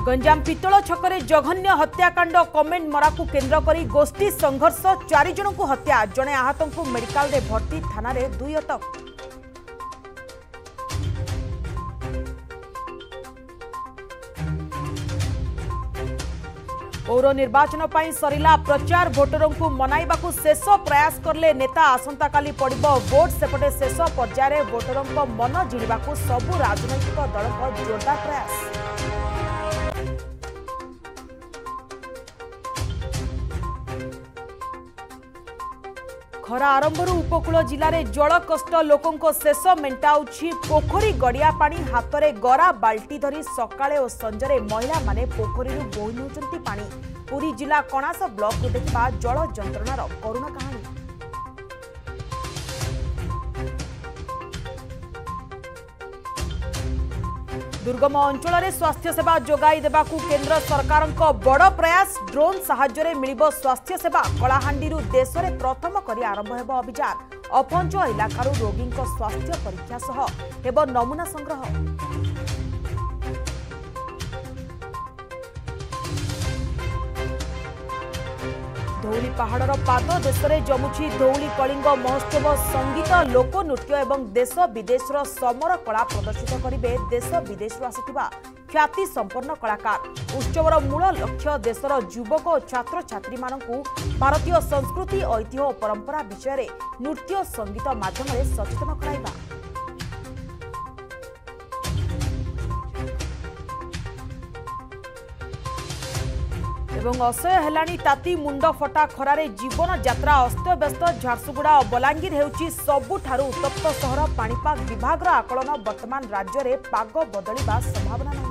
गंजाम पितल छकरे जघन्य हत्याकांड कमेंट मरा को केन्द्र करी गोष्ठी संघर्ष 4 जन को हत्या जड़े आहत को मेडिकल रे भर्ती थाना रे 2 अटक। पौर निर्वाचन पर सरिला प्रचार भोटरों को मनाइबा को शेष प्रयास करले नेता आसंता काली पड़िबो वोट सेपटे शेष पर्यायर भोटरों को मन जिणिबा को सबु राजनैतिक दल को जोरदार प्रयास। खरा आरंभर उपकूल जिले में जल कष्ट लोकों शेष मेटाऊँच पोखरी गड़िया पानी हाथ में गरा बाल्टी धरी सकाळे और संजरे महिला माने पोखरी बोही नौचंती पानी। पुरी जिला कणास ब्लॉक को देखा जल जंत्रणार करुण कहानी। दुर्गम अंचल में स्वास्थ्य सेवा जोगाई देवा केंद्र सरकार बड़ प्रयास ड्रोन साहाय्य मिलिबो स्वास्थ्य सेवा। कलाहांडी देश में प्रथम करी आरंभ हेबो अभियान। अपंच इलाकार रोगी स्वास्थ्य परीक्षा सह हेबो नमूना संग्रह। धौली पहाड़र पाद देश में जमुची धौली कलिंग महोत्सव संगीत लोकनृत्य एवं देश विदेशर समर कला प्रदर्शित करेंगे देश विदेश आसिथिबा ख्याति संपन्न कलाकार। उत्सवर मूल लक्ष्य देशर युवक और छात्र छात्री मानकु भारतीय संस्कृति ऐतिह्य और परंपरा विषय में नृत्य संगीत माध्यम सचेतन कराइबा। एवं असह्य हेलानी ताती मुंड फटा खरारे जीवन यात्रा अस्तव्यस्त। झारसुगुड़ा और बलांगीर हेउची सबुठारु उत्तप्त सहर। पाणीपाग विभाग आकलन वर्तमान राज्य में पाग बदलिबा संभावना नहीं।